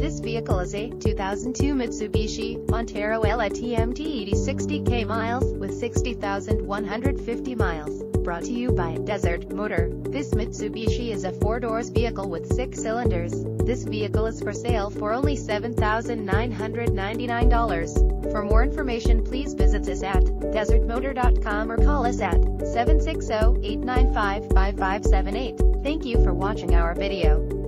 This vehicle is a 2002 Mitsubishi Montero LITMTED 60K miles, with 60,150 miles. Brought to you by Desert Motor. This Mitsubishi is a 4-doors vehicle with 6 cylinders. This vehicle is for sale for only $7,999. For more information, please visit us at desertmotor.com or call us at 760-895-5578. Thank you for watching our video.